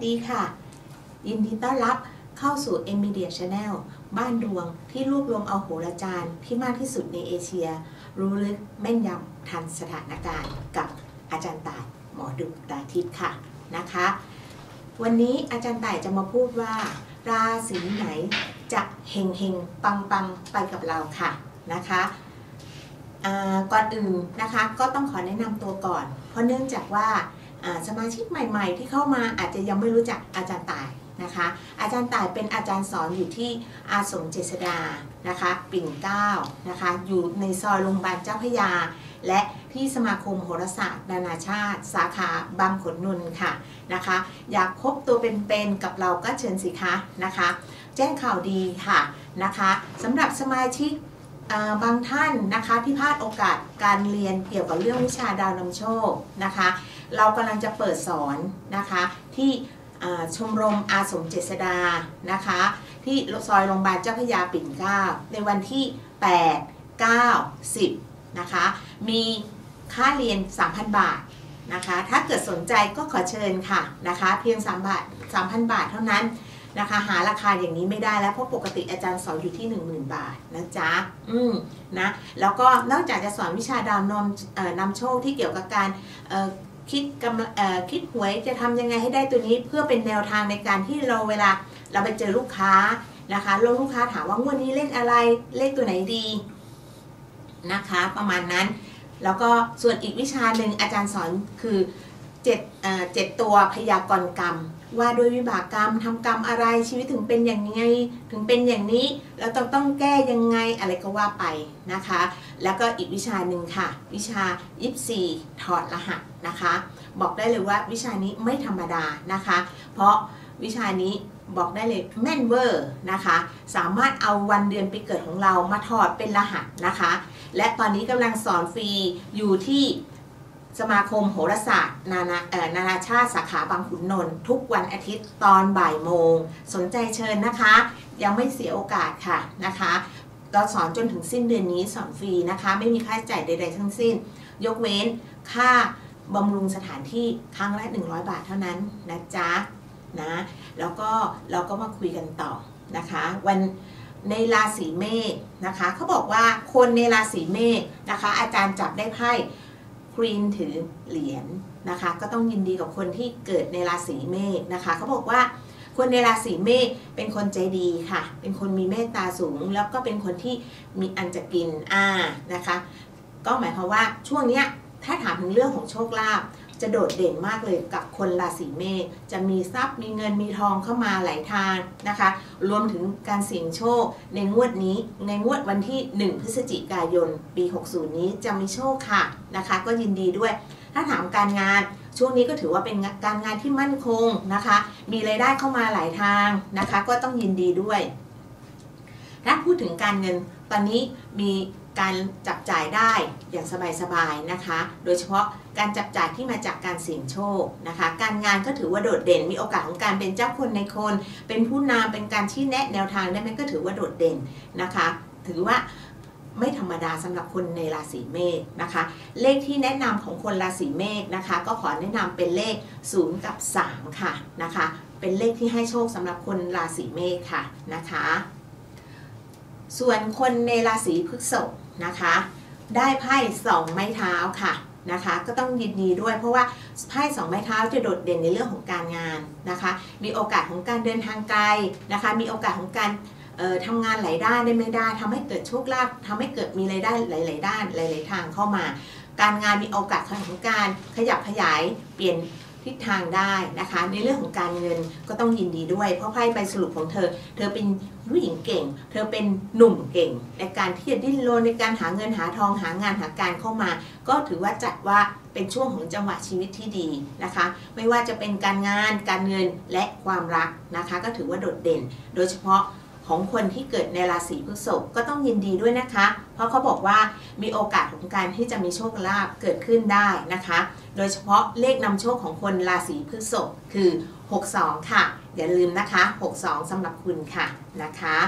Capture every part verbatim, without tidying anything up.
ดีค่ะยินดีต้อนรับเข้าสู่ เอ็ม Media Channel บ้านดวงที่รวบรวมเอาโหราจารย์ที่มากที่สุดในเอเชียรู้ลึกแม่นยำทันสถานการณ์กับอาจารย์ต่ายหมอดูตาทิพย์ค่ะนะคะวันนี้อาจารย์ต่ายจะมาพูดว่าราศีไหนจะเฮงเฮงปังปังไปกับเราค่ะนะคะก่อนอื่นนะคะก็ต้องขอแนะนำตัวก่อนเพราะเนื่องจากว่าสมาชิกใหม่ๆที่เข้ามาอาจจะยังไม่รู้จักอาจารย์ต่ายนะคะอาจารย์ต่ายเป็นอาจารย์สอนอยู่ที่อาสมเจษฎานะคะปิ่นเกล้านะคะอยู่ในซอยโรงพยาบาลเจ้าพระยาและที่สมาคมโหราศาสตร์นานาชาติสาขาบางขุนนนท์ค่ะนะคะอยากพบตัวเป็นๆกับเราก็เชิญสิคะนะคะแจ้งข่าวดีค่ะนะคะสำหรับสมาชิกบางท่านนะคะที่พลาดโอกาสการเรียนเกี่ยวกับเรื่องวิชาดาวนำโชคนะคะเรากำลังจะเปิดสอนนะคะที่ชมรมอาสมเจษฎานะคะที่ซอยโรงพยาบาลเจ้าพระยาปิ่นเกล้าในวันที่แปด เก้า สิบนะคะมีค่าเรียน สามพัน บาทนะคะถ้าเกิดสนใจก็ขอเชิญค่ะนะคะเพียง3บาท สามพัน บาทเท่านั้นนะคะหาราคาอย่างนี้ไม่ได้แล้วเพราะปกติอาจารย์สอนอยู่ที่ หนึ่งหมื่น บาทนะจ๊ะอืมนะแล้วก็นอกจากจะสอนวิชาดาวนำนำโชคที่เกี่ยวกับการคิดกำคิดหวยจะทำยังไงให้ได้ตัวนี้เพื่อเป็นแนวทางในการที่เราเวลาเราไปเจอลูกค้านะคะแล้วลูกค้าถามว่างวดนี้เลขอะไรเลขตัวไหนดีนะคะประมาณนั้นแล้วก็ส่วนอีกวิชาหนึ่งอาจารย์สอนคือเจ็ดเอ่อเจ็ดตัวพยากรณ์กรรมว่าด้วยวิบากกรรมทำกรรมอะไรชีวิตถึงเป็นอย่างไงถึงเป็นอย่างนี้แล้วต้องต้องแก้ยังไงอะไรก็ว่าไปนะคะแล้วก็อีกวิชาหนึ่งค่ะวิชายิปซีถอดรหัสนะคะบอกได้เลยว่าวิชานี้ไม่ธรรมดานะคะเพราะวิชานี้บอกได้เลยแม่นเวอร์นะคะสามารถเอาวันเดือนปีเกิดของเรามาถอดเป็นรหัสนะคะและตอนนี้กำลังสอนฟรีอยู่ที่สมาคมโหราศาสตร์นานาเอ่อนานาชาติสาขาบางขุนนนท์ทุกวันอาทิตย์ตอนบ่ายโมงสนใจเชิญนะคะยังไม่เสียโอกาสค่ะนะคะเราสอนจนถึงสิ้นเดือนนี้สอนฟรีนะคะไม่มีค่าใช้จ่ายใดๆทั้งสิ้นยกเว้นค่าบำรุงสถานที่ครั้งละหนึ่งร้อยบาทเท่านั้นนะจ๊ะนะแล้วก็เราก็มาคุยกันต่อนะคะวันในราศีเมษนะคะเขาบอกว่าคนในราศีเมษนะคะอาจารย์จับได้ไพ่ควีนถือเหรียญนะคะก็ต้องยินดีกับคนที่เกิดในราศีเมษนะคะเขาบอกว่าคนในราศีเมษเป็นคนใจดีค่ะเป็นคนมีเมตตาสูงแล้วก็เป็นคนที่มีอันจะกินอ่านะคะก็หมายความว่าช่วงเนี้ยถ้าถามถึงเรื่องของโชคลาภจะโดดเด่นมากเลยกับคนราศีเมษจะมีทรัพย์มีเงินมีทองเข้ามาไหลทางนะคะรวมถึงการเสี่ยงโชคในงวดนี้ในงวดวันที่หนึ่งพฤศจิกายนปีหกสิบนี้จะมีโชคค่ะนะคะก็ยินดีด้วยถ้าถามการงานช่วงนี้ก็ถือว่าเป็นการงานที่มั่นคงนะคะมีรายได้เข้ามาหลายทางนะคะก็ต้องยินดีด้วยถ้าพูดถึงการเงินตอนนี้มีการจับจ่ายได้อย่างสบายๆนะคะโดยเฉพาะการจับจ่ายที่มาจากการเสี่ยงโชคนะคะการงานก็ถือว่าโดดเด่นมีโอกาสของการเป็นเจ้าคนในคนเป็นผู้นำเป็นการชี้แนะแนวทางได้ไหมก็ถือว่าโดดเด่นนะคะถือว่าไม่ธรรมดาสำหรับคนในราศีเมษนะคะเลขที่แนะนำของคนราศีเมษนะคะก็ขอแนะนำเป็นเลขศูนย์กับสามค่ะนะคะเป็นเลขที่ให้โชคสำหรับคนราศีเมษค่ะนะคะส่วนคนในราศีพฤษภนะคะได้ไพ่สองไม้เท้าค่ะนะคะก็ต้องยินดีด้วยเพราะว่าไพ่สองไม้เท้าจะโดดเด่นในเรื่องของการงานนะคะมีโอกาสของการเดินทางไกลนะคะมีโอกาสของการทำงานหลายด้านได้ไม่ได้ทำให้เกิดโชคลาภทำให้เกิดมีรายได้หลายๆด้านหลายๆทางเข้ามาการงานมีโอกาสของการขยับขยายเปลี่ยนทิศทางได้นะคะในเรื่องของการเงินก็ต้องยินดีด้วยเพราะไพ่ใบสรุปของเธอเธอเป็นผู้หญิงเก่งเธอเป็นหนุ่มเก่งในการที่จะดิ้นรนในการหาเงินหาทองหางานหาการเข้ามาก็ถือว่าจัดว่าเป็นช่วงของจังหวะชีวิตที่ดีนะคะไม่ว่าจะเป็นการงานการเงินและความรักนะคะก็ถือว่าโดดเด่นโดยเฉพาะของคนที่เกิดในราศีพฤษภก็ต้องยินดีด้วยนะคะเพราะเขาบอกว่ามีโอกาสของการที่จะมีโชคลาภเกิดขึ้นได้นะคะโดยเฉพาะเลขนำโชคของคนราศีพฤษภคือหกสองค่ะอย่าลืมนะคะหกสองสำหรับคุณค่ะนะคะ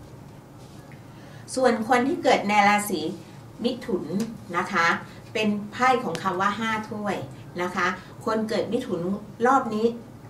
ส่วนคนที่เกิดในราศีมิถุนนะคะเป็นไพ่ของคำว่าห้าถ้วยนะคะคนเกิดมิถุนรอบนี้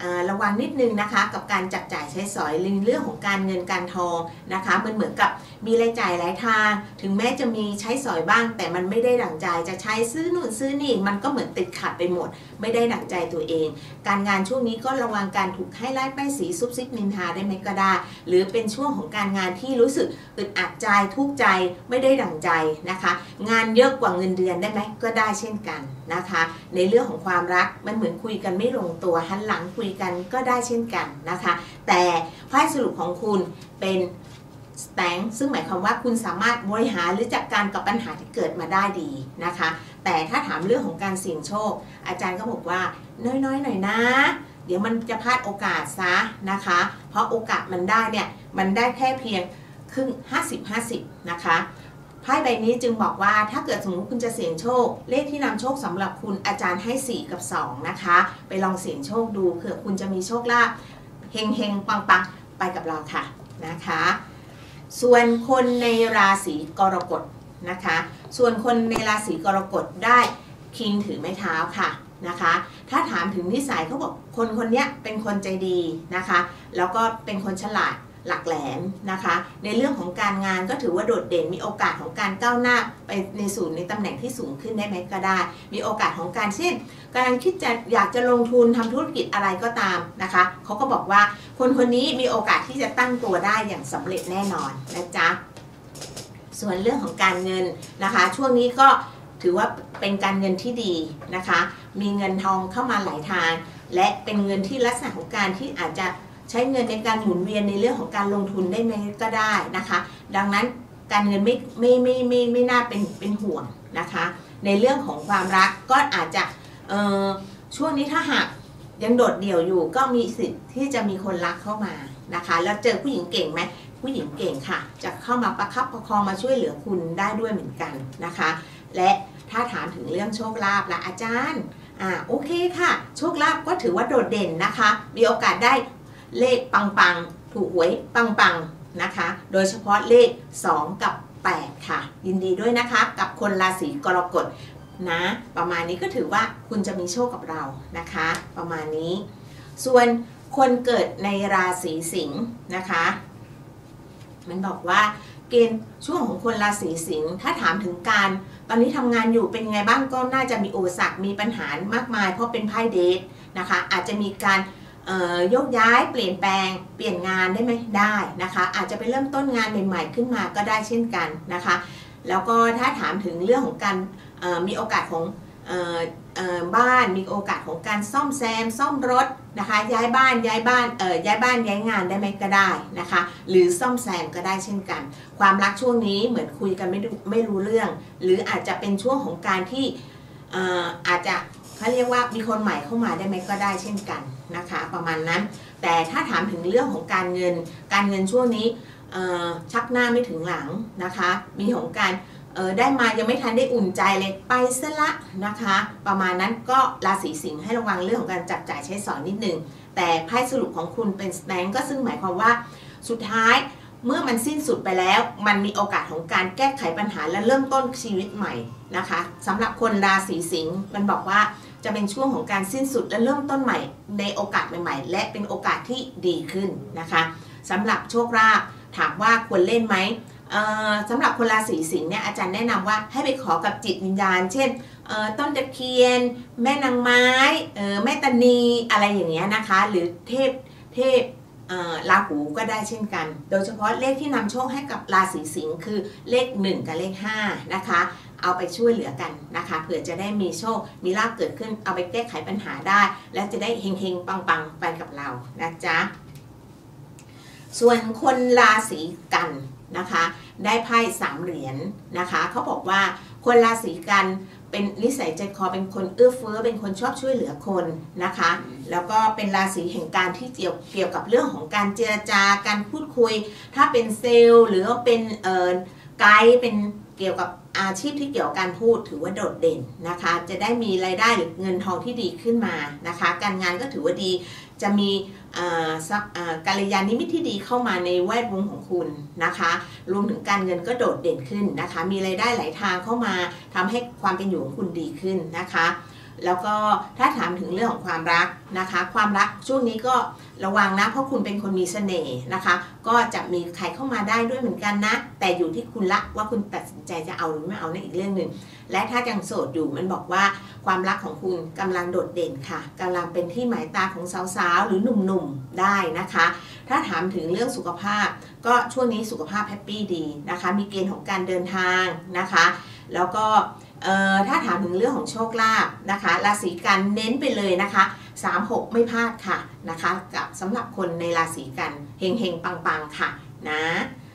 ระวังนิดนึงนะคะกับการจับจ่ายใช้สอยเรื่องของการเงินการทองนะคะมันเหมือนกับมีรายจ่ายหลายทางถึงแม้จะมีใช้สอยบ้างแต่มันไม่ได้ดั่งใจจะใช้ซื้อนู่นซื้อนี่มันก็เหมือนติดขัดไปหมดไม่ได้ดั่งใจตัวเองการงานช่วงนี้ก็ระวังการถูกให้ไล่ป้ายสีซุบซิบนินทาได้ไหมก็ได้หรือเป็นช่วงของการงานที่รู้สึกอึดอัดใจทุกข์ใจไม่ได้ดั่งใจนะคะงานเยอะกว่าเงินเดือนได้ไหมก็ได้เช่นกันนะคะในเรื่องของความรักมันเหมือนคุยกันไม่ลงตัวหันหลังคุยกันก็ได้เช่นกันนะคะแต่ไพ่สรุปของคุณเป็นสแตงซึ่งหมายความว่าคุณสามารถบริหารหรือจัดการกับปัญหาที่เกิดมาได้ดีนะคะแต่ถ้าถามเรื่องของการเสี่ยงโชคอาจารย์ก็บอกว่าน้อยๆหน่อยนะเดี๋ยวมันจะพลาดโอกาสซะนะคะเพราะโอกาสมันได้เนี่ยมันได้แค่เพียงครึ่ง ห้าสิบ ห้าสิบ นะคะไพ่ใบนี้จึงบอกว่าถ้าเกิดสมมติคุณจะเสี่ยงโชคเลขที่นำโชคสำหรับคุณอาจารย์ให้สี่กับสองนะคะไปลองเสี่ยงโชคดูเผื่อคุณจะมีโชคลาภเฮงเฮงปังปังไปกับเราค่ะนะคะส่วนคนในราศีกรกฎนะคะส่วนคนในราศีกรกฎได้คิงถือไม้เท้าค่ะนะคะถ้าถามถึงนิสัยเขาบอกคนคนนี้เป็นคนใจดีนะคะแล้วก็เป็นคนฉลาดหลักแหลมนะคะในเรื่องของการงานก็ถือว่าโดดเด่นมีโอกาสของการก้าวหน้าไปในสู่ในตำแหน่งที่สูงขึ้นได้ไหมก็ได้มีโอกาสของการเช่นกำลังคิดจะอยากจะลงทุนทำธุรกิจอะไรก็ตามนะคะเขาก็บอกว่าคนคนนี้มีโอกาสที่จะตั้งตัวได้อย่างสำเร็จแน่นอนนะจ๊ะส่วนเรื่องของการเงินนะคะช่วงนี้ก็ถือว่าเป็นการเงินที่ดีนะคะมีเงินทองเข้ามาหลายทางและเป็นเงินที่ลักษณะของการที่อาจจะใช้เงินในการหมุนเวียนในเรื่องของการลงทุนได้ไหมก็ได้นะคะดังนั้นการเงินไม่ไม่ไม่ไม่ไม่น่าเป็นเป็นห่วงนะคะในเรื่องของความรักก็อาจจะเอ่อช่วงนี้ถ้าหากยังโดดเดี่ยวอยู่ก็มีสิทธิ์ที่จะมีคนรักเข้ามานะคะแล้วเจอผู้หญิงเก่งไหมผู้หญิงเก่งค่ะจะเข้ามาประคับประคองมาช่วยเหลือคุณได้ด้วยเหมือนกันนะคะและถ้าถามถึงเรื่องโชคลาภละอาจารย์อ่าโอเคค่ะโชคลาภก็ถือว่าโดดเด่นนะคะมีโอกาสได้เลขปังๆถูกหวยปังๆนะคะโดยเฉพาะเลขสองกับแปดค่ะยินดีด้วยนะคะกับคนราศีกรกฎนะประมาณนี้ก็ถือว่าคุณจะมีโชคกับเรานะคะประมาณนี้ส่วนคนเกิดในราศีสิงห์นะคะมันบอกว่าเกณฑ์ช่วงของคนราศีสิงห์ถ้าถามถึงการตอนนี้ทำงานอยู่เป็นไงบ้างก็น่าจะมีอุปสรรคมีปัญหามากมายเพราะเป็นไพ่เดทนะคะอาจจะมีการโยกย้ายเปลี่ยนแปลงเปลี่ยนงานได้ไหมได้นะคะอาจจะไปเริ่มต้นงานใหม่ๆขึ้นมาก็ได้เช่นกันนะคะแล้วก็ถ้าถามถึงเรื่องของการมีโอกาสของบ้านมีโอกาสของการซ่อมแซมซ่อมรถนะคะย้ายบ้านย้ายบ้านเอ่อย้ายบ้านย้ายงานได้ไหมก็ได้นะคะหรือซ่อมแซมก็ได้เช่นกันความรักช่วงนี้เหมือนคุยกันไม่ไม่รู้เรื่องหรืออาจจะเป็นช่วงของการที่อาจจะเขาเรียกว่ามีคนใหม่เข้ามาได้ไหมก็ได้เช่นกันนะคะประมาณนั้นแต่ถ้าถามถึงเรื่องของการเงินการเงินช่วงนี้ชักหน้าไม่ถึงหลังนะคะมีของการได้มายังไม่ทันได้อุ่นใจเลยไปซะละนะคะประมาณนั้นก็ราศีสิงห์ให้ระวังเรื่องของการจับจ่ายใช้สอยนิดนึงแต่ไพ่สรุปของคุณเป็นสแตงก็ซึ่งหมายความว่าสุดท้ายเมื่อมันสิ้นสุดไปแล้วมันมีโอกาสของการแก้ไขปัญหาและเริ่มต้นชีวิตใหม่นะคะสำหรับคนราศีสิงห์มันบอกว่าจะเป็นช่วงของการสิ้นสุดและเริ่มต้นใหม่ในโอกาสใหม่ๆและเป็นโอกาสที่ดีขึ้นนะคะสำหรับโชคลาภถามว่าควรเล่นไหมสำหรับคนราศีสิงห์เนี่ยอาจารย์แนะนำว่าให้ไปขอกับจิตวิญญาณเช่นต้นตะเคียนแม่นางไม้แม่ตานีอะไรอย่างเงี้ยนะคะหรือเทพเทพราหูก็ได้เช่นกันโดยเฉพาะเลขที่นำโชคให้กับราศีสิงห์คือเลขหนึ่งกับเลขห้านะคะเอาไปช่วยเหลือกันนะคะเผื่อจะได้มีโชคมีลาภเกิดขึ้นเอาไปแก้ไขปัญหาได้และจะได้เฮงๆปังๆไปกับเรานะจ๊ะส่วนคนราศีกันนะคะได้ไพ่สามเหรียญนะคะเขาบอกว่าคนราศีกันเป็นนิสัยใจคอเป็นคนเอื้อเฟื้อเป็นคนชอบช่วยเหลือคนนะคะแล้วก็เป็นราศีแห่งการที่เกี่ยวเกี่ยวกับเรื่องของการเจรจาการพูดคุยถ้าเป็นเซลล์หรือว่าเป็นเอ่อไกด์เป็นเกี่ยวกับอาชีพที่เกี่ยวกับการพูดถือว่าโดดเด่นนะคะจะได้มีรายได้หรือเงินทองที่ดีขึ้นมานะคะการงานก็ถือว่าดีจะมีกัลยาณมิตรที่ดีเข้ามาในแวดวงของคุณนะคะรวมถึงการเงินก็โดดเด่นขึ้นนะคะมีรายได้หลายทางเข้ามาทำให้ความเป็นอยู่ของคุณดีขึ้นนะคะแล้วก็ถ้าถามถึงเรื่องของความรักนะคะความรักช่วงนี้ก็ระวังนะเพราะคุณเป็นคนมีเสน่ห์นะคะก็จะมีใครเข้ามาได้ด้วยเหมือนกันนะแต่อยู่ที่คุณละว่าคุณตัดสินใจจะเอาหรือไม่เอาในอีกเรื่องหนึ่งและถ้ายังโสดอยู่มันบอกว่าความรักของคุณกำลังโดดเด่นค่ะกำลังเป็นที่หมายตาของสาวๆหรือหนุ่มๆได้นะคะถ้าถามถึงเรื่องสุขภาพก็ช่วงนี้สุขภาพแฮปปี้ดีนะคะมีเกณฑ์ของการเดินทางนะคะแล้วก็ถ้าถามถึงเรื่องของโชคลาภนะคะราศีกันเน้นไปเลยนะคะสาม หกไม่พลาดค่ะนะคะกับสำหรับคนในราศีกันเฮงเฮงปังปังค่ะนะ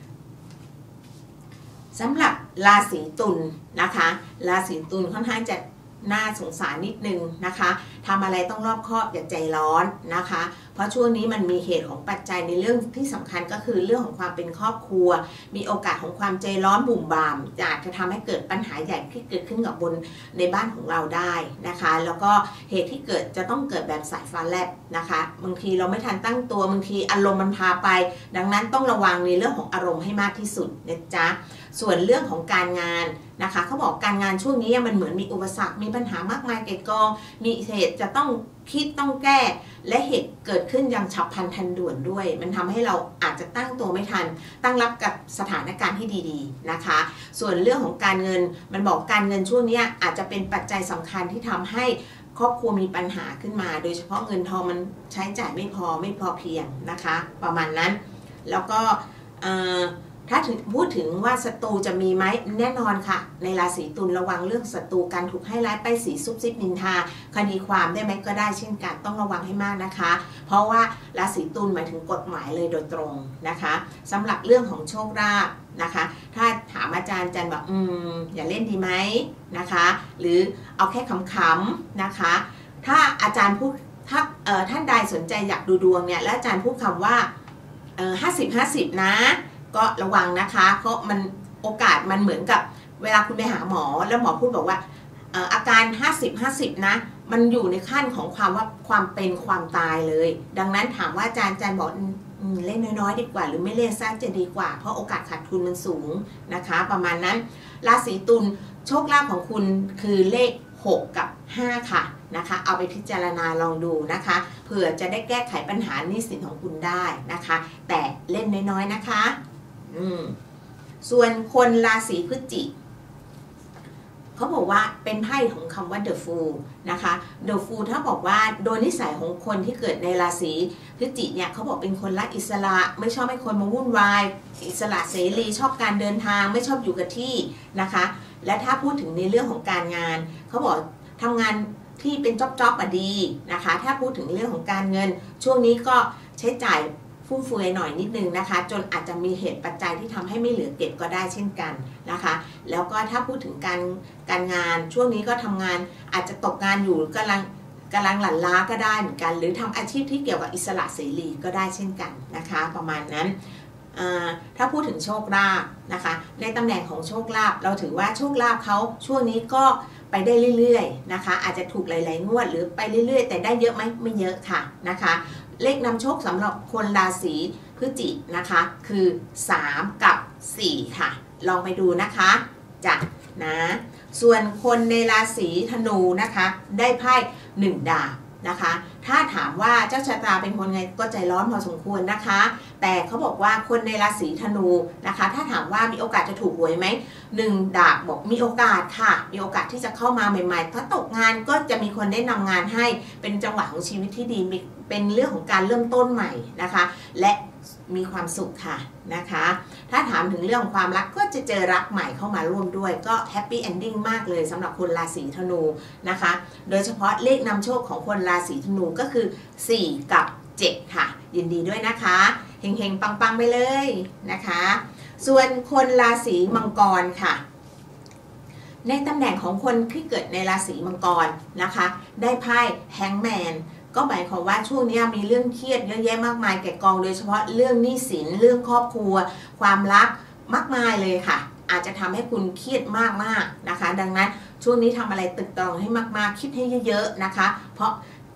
สำหรับราศีตุลนะคะราศีตุลค่อนข้างจะน่าสงสารนิดนึงนะคะทำอะไรต้องรอบคอบอย่าใจร้อนนะคะเพราะช่วงนี้มันมีเหตุของปัจจัยในเรื่องที่สำคัญก็คือเรื่องของความเป็นครอบครัวมีโอกาสของความใจร้อนบุ่มบามอาจจะทำให้เกิดปัญหาใหญ่ที่เกิดขึ้นกับบนในบ้านของเราได้นะคะแล้วก็เหตุที่เกิดจะต้องเกิดแบบสายฟ้าแลบนะคะบางทีเราไม่ทันตั้งตัวบางทีอารมณ์มันพาไปดังนั้นต้องระวังในเรื่องของอารมณ์ให้มากที่สุดนะจ๊ะส่วนเรื่องของการงานนะคะเขาบอกการงานช่วงนี้มันเหมือนมีอุปสรรคมีปัญหามากมายเกยกองมีเหตุจะต้องคิดต้องแก้และเหตุเกิดขึ้นอย่างฉับพลันทันด่วนด้วยมันทำให้เราอาจจะตั้งตัวไม่ทันตั้งรับกับสถานการณ์ที่ดีๆนะคะส่วนเรื่องของการเงินมันบอกการเงินช่วงนี้อาจจะเป็นปัจจัยสำคัญที่ทำให้ครอบครัวมีปัญหาขึ้นมาโดยเฉพาะเงินทองมันใช้จ่ายไม่พอไม่พอเพียงนะคะประมาณนั้นแล้วก็ถ้าถึงพูดถึงว่าศัตรูจะมีไหมแน่นอนค่ะในราศีตุลระวังเรื่องศัตรูการถูกให้ร้ายป้ายสีซุบซิบนินทาคดีความได้ไหมก็ได้เช่นกันต้องระวังให้มากนะคะเพราะว่าราศีตุลหมายถึงกฎหมายเลยโดยตรงนะคะสำหรับเรื่องของโชคลาภนะคะถ้าถามอาจารย์จันบอกอืมอย่าเล่นดีไหมนะคะหรือเอาแค่ขำๆนะคะถ้าอาจารย์พูดถ้าเอ่อท่านใดสนใจอยากดูดวงเนี่ยและอาจารย์พูดคำว่าเอ่อห้าสิบห้าสิบนะก็ระวังนะคะเพราะมันโอกาสมันเหมือนกับเวลาคุณไปหาหมอแล้วหมอพูดบอกว่าเอ่ออาการห้าสิบ ห้าสิบนะมันอยู่ในขั้นของความว่าความเป็นความตายเลยดังนั้นถามว่าอาจารย์อาจารย์บอกเล่นน้อยๆดีกว่าหรือไม่เล่นซะจะดีกว่าเพราะโอกาสขาดทุนมันสูงนะคะประมาณนั้นราศีตุลโชคลาภของคุณคือเลขหกกับห้าค่ะนะคะเอาไปพิจารณาลองดูนะคะเผื่อจะได้แก้ไขปัญหาหนี้สินของคุณได้นะคะแต่เล่นน้อยๆนะคะอืมส่วนคนราศีพฤศจิกเขาบอกว่าเป็นไพ่ของคำว่า The Fool นะคะ The Fool ถ้าบอกว่าโดยนิสัยของคนที่เกิดในราศีพฤศจิกเนี่ยเขาบอกเป็นคนรักอิสระไม่ชอบให้คนมาวุ่นวายอิสระเสรีชอบการเดินทางไม่ชอบอยู่กับที่นะคะและถ้าพูดถึงในเรื่องของการงานเขาบอกทำงานที่เป็นจ๊อบๆอะดีนะคะถ้าพูดถึงเรื่องของการเงินช่วงนี้ก็ใช้จ่ายฟุ่มเฟือยหน่อยนิดนึงนะคะจนอาจจะมีเหตุปัจจัยที่ทำให้ไม่เหลือเก็บก็ได้เช่นกันนะคะแล้วก็ถ้าพูดถึงการการงานช่วงนี้ก็ทำงานอาจจะตกงานอยู่กำลังกำลังหลั่นล้าก็ได้เหมือนกันหรือทำอาชีพที่เกี่ยวกับอิสระเสรีก็ได้เช่นกันนะคะประมาณนั้นถ้าพูดถึงโชคลาภนะคะในตำแหน่งของโชคลาภเราถือว่าโชคลาภเขาช่วงนี้ก็ไปได้เรื่อยๆนะคะอาจจะถูกหลายๆงวดหรือไปเรื่อยๆแต่ได้เยอะไหมไม่เยอะค่ะนะคะเลขนำโชคสำหรับคนราศีพฤศจิกนะคะคือสามกับสี่ค่ะลองไปดูนะคะจ้ะนะส่วนคนในราศีธนูนะคะได้ไพ่หนึ่งดาบนะคะถ้าถามว่าเจ้าชะตาเป็นคนไงก็ใจร้อนพอสมควรนะคะแต่เขาบอกว่าคนในราศีธนูนะคะถ้าถามว่ามีโอกาสจะถูกหวยไหมหนึ่งดาบบอกมีโอกาสค่ะมีโอกาสที่จะเข้ามาใหม่ๆถ้าตกงานก็จะมีคนได้นำงานให้เป็นจังหวะของชีวิตที่ดีเป็นเรื่องของการเริ่มต้นใหม่นะคะและมีความสุขค่ะนะคะถ้าถามถึงเรื่องความรักก็จะเจอรักใหม่เข้ามาร่วมด้วยก็แฮปปี้เอนดิ้งมากเลยสำหรับคนราศีธนูนะคะโดยเฉพาะเลขนำโชคของคนราศีธนูก็คือสี่กับเจ็ดค่ะยินดีด้วยนะคะเฮงๆปังๆไปเลยนะคะส่วนคนราศีมังกรค่ะในตำแหน่งของคนที่เกิดในราศีมังกรนะคะได้ไพ่แฮงแมนก็หมายความว่าช่วงนี้มีเรื่องเครียดเยอะแยะมากมายแก่กองโดยเฉพาะเรื่องหนี้สินเรื่องครอบครัวความรักมากมายเลยค่ะอาจจะทำให้คุณเครียดมากๆนะคะดังนั้นช่วงนี้ทำอะไรตึกตรองให้มากๆคิดให้เยอะๆนะคะเพราะ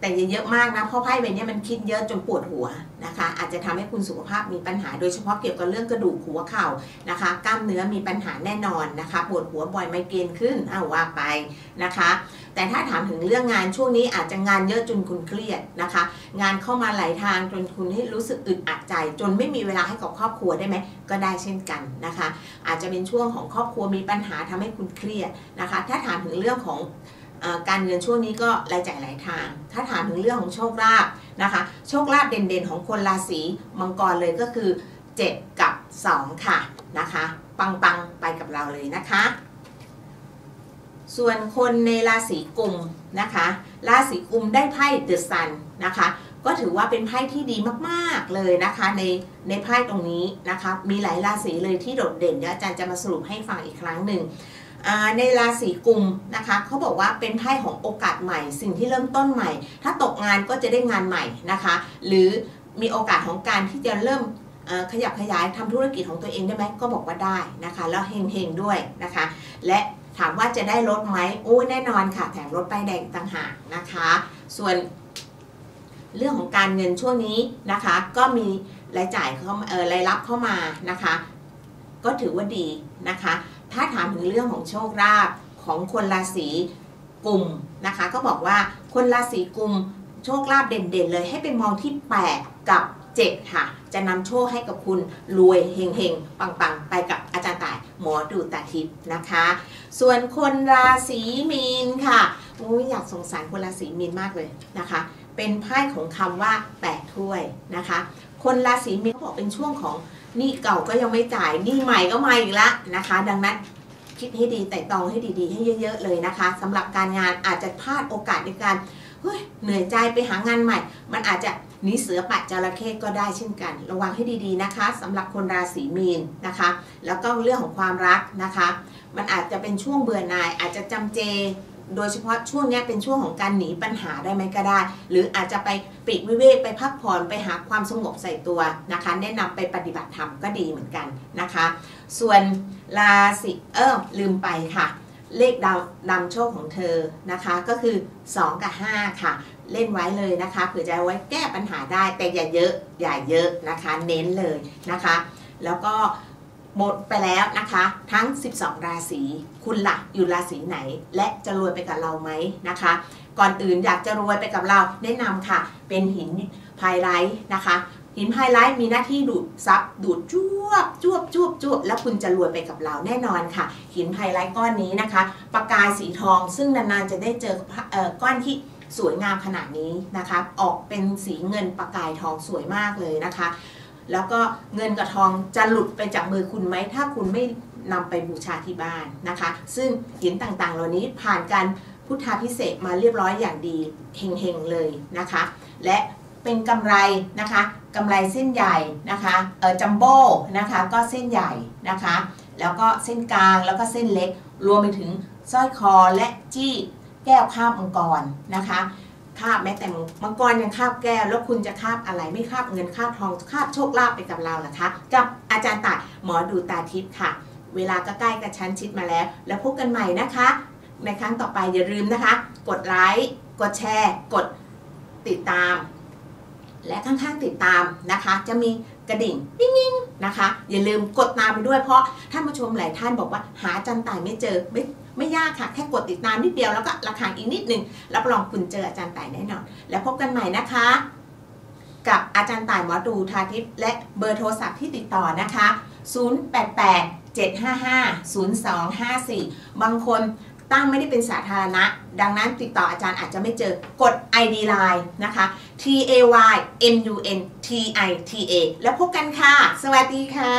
แต่อย่าเยอะมากนะเพราะไพ่ใบนี้มันคิดเยอะจนปวดหัวนะคะอาจจะทำให้คุณสุขภาพมีปัญหาโดยเฉพาะเกี่ยวกับเรื่องกระดูกหัวเข่านะคะกล้ามเนื้อมีปัญหาแน่นอนนะคะปวดหัวบ่อยไมเกรนขึ้นอ้าวว่าไปนะคะแต่ถ้าถามถึงเรื่องงานช่วงนี้อาจจะงานเยอะจนคุณเครียดนะคะงานเข้ามาหลายทางจนคุณให้รู้สึกอึดอัดใจจนไม่มีเวลาให้กับครอบครัวได้ไหมก็ได้เช่นกันนะคะอาจจะเป็นช่วงของครอบครัวมีปัญหาทำให้คุณเครียดนะคะถ้าถามถึงเรื่องของการเงินช่วงนี้ก็รายจ่ายหลายทางถ้าถามถึงเรื่องของโชคลาภนะคะโชคลาภเด่นๆของคนราศีมังกรเลยก็คือเจ็ดกับสองค่ะนะคะปังๆไปกับเราเลยนะคะส่วนคนในราศีกุมนะคะราศีกุมได้ไพ่เดอะซันนะคะก็ถือว่าเป็นไพ่ที่ดีมากๆเลยนะคะในในไพ่ตรงนี้นะคะมีหลายราศีเลยที่โดดเด่นเดี๋ยวอาจารย์จะมาสรุปให้ฟังอีกครั้งหนึ่งในราศีกุมนะคะเขาบอกว่าเป็นไพ่ของโอกาสใหม่สิ่งที่เริ่มต้นใหม่ถ้าตกงานก็จะได้งานใหม่นะคะหรือมีโอกาสของการที่จะเริ่มขยับขยายทำธุรกิจของตัวเองได้ไหมก็บอกว่าได้นะคะแล้วเฮงๆด้วยนะคะและถามว่าจะได้รถไหมโอ้แน่นอนค่ะแถมรถป้ายแดงต่างหากนะคะส่วนเรื่องของการเงินช่วงนี้นะคะก็มีรายจ่ายเข้าเออรายรับเข้ามานะคะก็ถือว่าดีนะคะถ้าถามถึงเรื่องของโชคลาภของคนราศีกุมนะคะก็บอกว่าคนราศีกุมโชคลาภเด่นๆเลยให้ไปมองที่แปดกับเจ็ดค่ะจะนำโชคให้กับคุณรวยเฮงๆปังๆไปกับอาจารย์ต่ายหมอดูตาทิพย์นะคะส่วนคนราศีมีนค่ะโอ้ยอยากสงสารคนราศีมีนมากเลยนะคะเป็นไพ่ของคำว่าแปดถ้วยนะคะคนราศีมีนเขาบอกเป็นช่วงของหนี้เก่าก็ยังไม่จ่ายหนี้ใหม่ก็มาอีกแล้วนะคะดังนั้นคิดให้ดีแต่ตองให้ดีๆให้เยอะๆเลยนะคะสำหรับการงานอาจจะพลาดโอกาสในการเฮ้ยเหนื่อยใจไปหางานใหม่มันอาจจะหนีเสือปัดจระเข้ก็ได้เช่นกันระวังให้ดีๆนะคะสำหรับคนราศีมีนนะคะแล้วก็เรื่องของความรักนะคะมันอาจจะเป็นช่วงเบื่อหน่ายอาจจะจำเจโดยเฉพาะช่วงนี้เป็นช่วงของการหนีปัญหาได้ไหมก็ได้หรืออาจจะไปปลีกวิเวกไปพักผ่อนไปหาความสงบใส่ตัวนะคะแนะนำไปปฏิบัติธรรมก็ดีเหมือนกันนะคะส่วนราศีเออลืมไปค่ะเลขดาวดำโชคของเธอนะคะก็คือสองกับห้าค่ะเล่นไว้เลยนะคะเผื่อจะไว้แก้ปัญหาได้แต่อย่าเยอะอย่าเยอะนะคะเน้นเลยนะคะแล้วก็หมดไปแล้วนะคะทั้งสิบสองราศีคุณล่ะอยู่ราศีไหนและจะรวยไปกับเราไหมนะคะก่อนอื่นอยากจะรวยไปกับเราแนะนำค่ะเป็นหินไพไลท์นะคะหินไฮไลท์มีหน้าที่ดูดซับดูดจวบจวบจวบจวบแล้วคุณจะรวยไปกับเราแน่นอนค่ะหินไฮไลท์ก้อนนี้นะคะประกายสีทองซึ่งนานๆจะได้เจอก้อนที่สวยงามขนาดนี้นะคะออกเป็นสีเงินประกายทองสวยมากเลยนะคะแล้วก็เงินกับทองจะหลุดไปจากมือคุณไหมถ้าคุณไม่นำไปบูชาที่บ้านนะคะซึ่งหินต่างๆเหล่านี้ผ่านการพุทธาภิเษกมาเรียบร้อยอย่างดีเฮงๆเลยนะคะและเป็นกำไรนะคะกำไรเส้นใหญ่นะคะเออจัมโบ้นะคะก็เส้นใหญ่นะคะแล้วก็เส้นกลางแล้วก็เส้นเล็กรวมไปถึงสร้อยคอและจี้แก้วคาบมังกรนะคะคาบแม้แต่มังกรยังคาบแก้วแล้วคุณจะคาบอะไรไม่คาบเงินคาบทองคาบโชคลาภไปกับเราล่ะคะกับอาจารย์ต่ายหมอดูตาทิพย์ค่ะเวลาก็ใกล้กระชั้นชิดมาแล้วแล้วพบกันใหม่นะคะในครั้งต่อไปอย่าลืมนะคะกดไลค์กดแชร์กดติดตามและข้างๆติดตามนะคะจะมีกระดิ่งนิ่งๆนะคะอย่าลืมกดตามไปด้วยเพราะท่านผู้ชมหลายท่านบอกว่าหาอาจารย์ต่ายไม่เจอไม่ไม่ยากค่ะแค่กดติดตามนิดเดียวแล้วก็ระฆังอีกนิดนึงรับรองคุณเจออาจารย์ต่ายแน่นอนแล้วพบกันใหม่นะคะกับอาจารย์ต่ายหมอดูทาทิพย์และเบอร์โทรศัพท์ที่ติดต่อนะคะศูนย์ แปด แปด เจ็ด ห้า ห้า ศูนย์ สอง ห้า สี่บางคนตั้งไม่ได้เป็นสาธารณะดังนั้นติดต่ออาจารย์อาจจะไม่เจอกด ไอ ดี ไลน์ นะคะ T A Y M U N T I T A แล้วพบกันค่ะสวัสดีค่ะ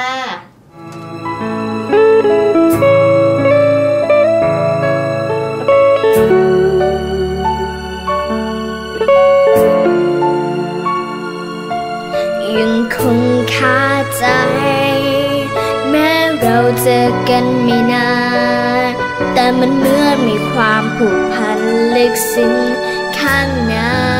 ยังคงคาใจแม้เราเจอกันไม่นานแต่มันเหมือนมีความผูกพันลึกซึ้งข้างใน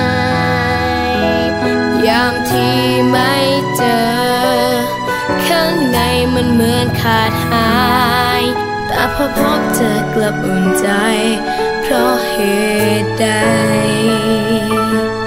ยามที่ไม่เจอข้างในมันเหมือนขาดหายแต่พอพบเจอกลับอุ่นใจเพราะเหตุใด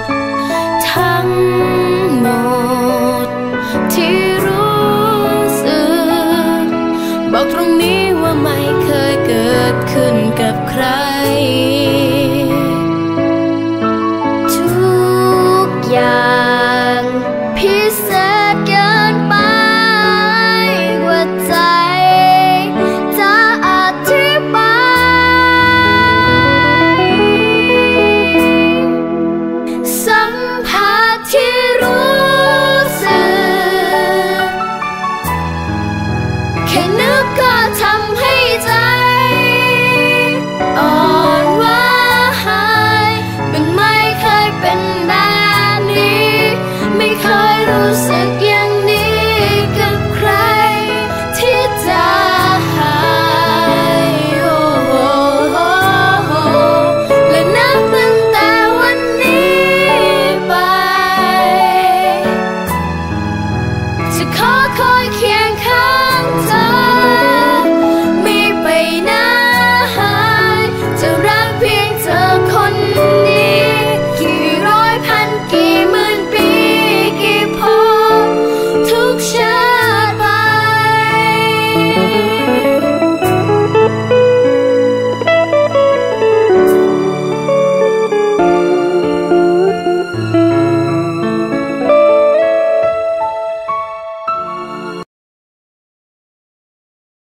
ก็ทำ